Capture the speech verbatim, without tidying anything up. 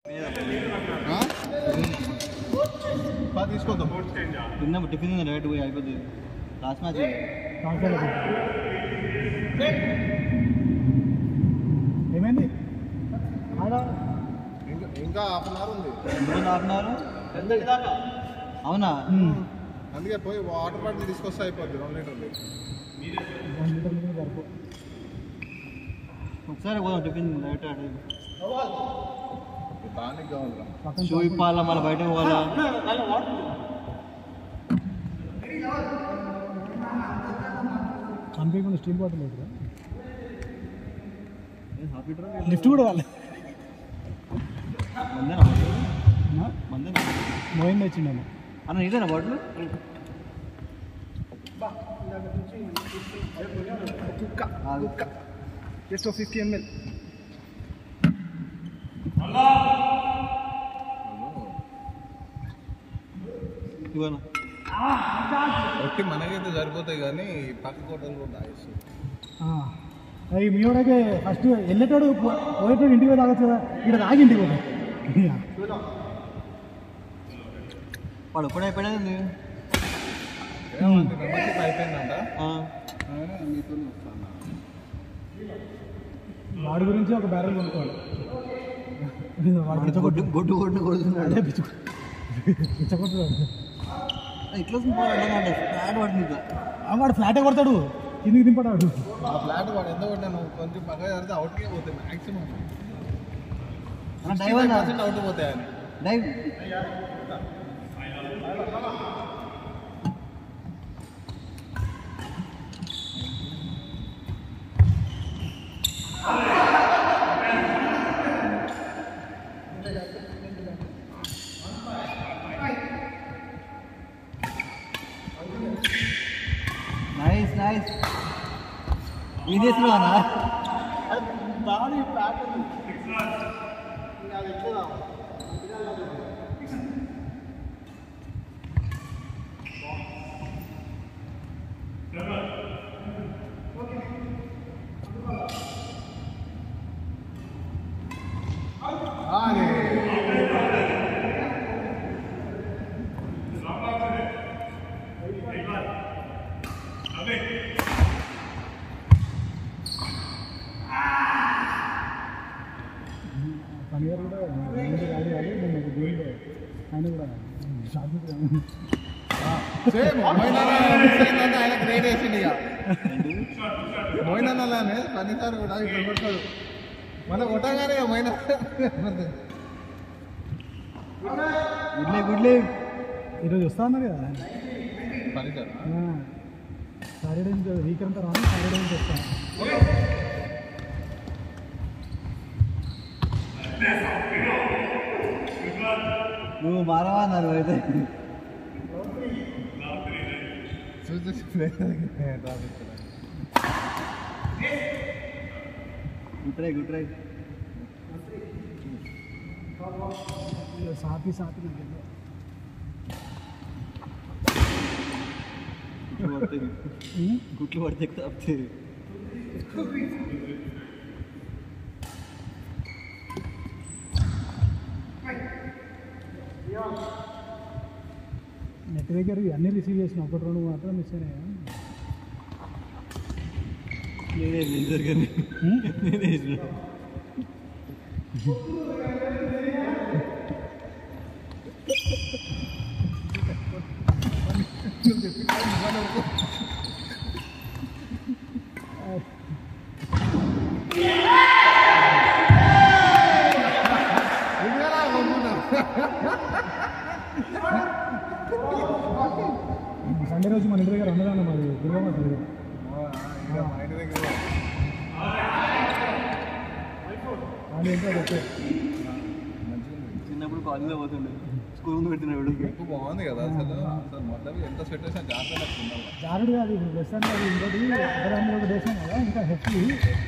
తీసుకోద్దాం తిన్నాం tiffin direct పోయి అయిపోతుంది లాస్ట్ మ్యాచ్ ఏమైంది ఇంకా హాఫ్ అన్ అవర్ ఉంది హాఫ్ అన్ అవర్ అవునా అందుకే పోయి వాటర్ బాటిల్ తీసుకొస్తే అయిపోద్ది రెండు లీటర్లు ఒకసారి పోదాం టిఫిన్ డైరెక్ట్ అడిగి దానికి కావాలి షూ ఇప్పాలా మళ్ళీ బయటకు పోవాలా కనిపించకుండా స్టీల్ బాటిల్ లేదు లిఫ్ట్ కూడా కావాలి మోయిన్ తెచ్చిండు అన్న ఇదేనా బాటిల్ జస్ట్ ఫిఫ్టీ ఎంఎల్ ఒట్టి మనకైతే సరిపోతాయి కానీ పక్క కోటలు కూడా అవి మీ వాడైతే ఫస్ట్ వెళ్ళేటోడు పోయేటోడు ఇంటికి పోయి తాగొచ్చు కదా ఇక్కడ తాగి ఇంటికి పోతాయి వాడు ఎప్పుడు అయిపోయింది అయిపోయిందంట వాడి గురించి ఒక బ్యారెల్ కొనుక్కోవాలి గొడ్డు గొడ్డు కొట్టు కొడుతున్నాడు పిచ్చకొట్టున్నాడు ఇట్లా ఫ్లాట్ పడుతుంది వాడు ఫ్లాటే కొడతాడు కిందికి దింపడాడు ఆ ఫ్లాట్ వాడు ఎంత కొట్టాను కొంచెం పక్కన జరిగితే అవుట్కే పోతాయి మ్యాక్సిమం అవుట్ పోతాయని డైవ్ నైస్ నైస్ ఇది చేస్తున్నావా బాడీ ప్యాటర్న్ అది ఎట్లా పనిగారు కూడా గాడి కాదు నేను దీనిలో ఆయన కూడా ఆయన గ్రేట్ వేసింది ఇక మోయినలానే పనిసారి కూడా ఇక్కడ కొట్టాడు మన కొట్టగానే మైనా గుడ్లే గుడ్లే ఈరోజు వస్తా ఉన్నారు కదా పనిసారు సాటర్డే నుంచి వీక్ అంతా రాను సాటర్డే నుంచి వస్తాను నువ్వు మారవా అన్నారు అయితే గుడ్ ట్రై గుడ్ ట్రై సాపి సాపి గుట్లు పడితే తప్పితే నెట్ దగ్గర అన్నీ రిసీవ్ చేసిన ఒకటి రెండు మాత్రం మిస్ అయినాయా నేనే జరగని నేనే సండే రోజు మన ఇంటి దగ్గర అన్నదానం మరి దుర్గమ్మ తల్లి అది ఏంటో ఓకే చిన్నప్పుడు కాలేజీలో పోతుండే స్కూల్ ముందు పెట్టినప్పుడు బాగుంది కదా అసలు అసలు మొత్తం ఎంత సెట్ చేసినా జాగ్రత్త జారుడు కాదు ఇప్పుడు ప్రెస్ అంటే అది ఇంకోటి ఒక దేశం కదా ఇంకా హెచ్పి